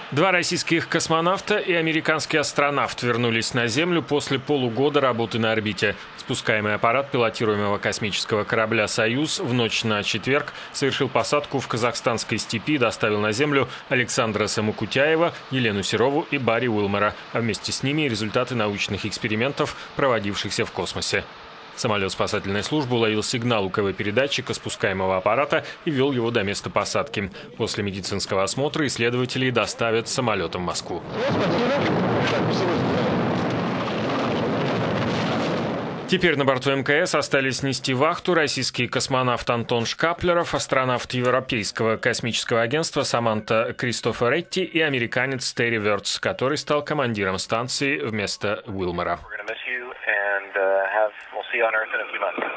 Два российских космонавта и американский астронавт вернулись на Землю после полугода работы на орбите. Спускаемый аппарат пилотируемого космического корабля «Союз» в ночь на четверг совершил посадку в казахстанской степи и доставил на Землю Александра Самокутяева, Елену Серову и Барри Уилмора, а вместе с ними результаты научных экспериментов, проводившихся в космосе. Самолет спасательной службы уловил сигнал УКВ-передатчика спускаемого аппарата и вел его до места посадки. После медицинского осмотра исследователей доставят самолетом в Москву. Теперь на борту МКС остались нести вахту российский космонавт Антон Шкаплеров, астронавт Европейского космического агентства Саманта Кристофоретти и американец Терри Вёртс, который стал командиром станции вместо Уилмора. We'll see you on Earth in a few months.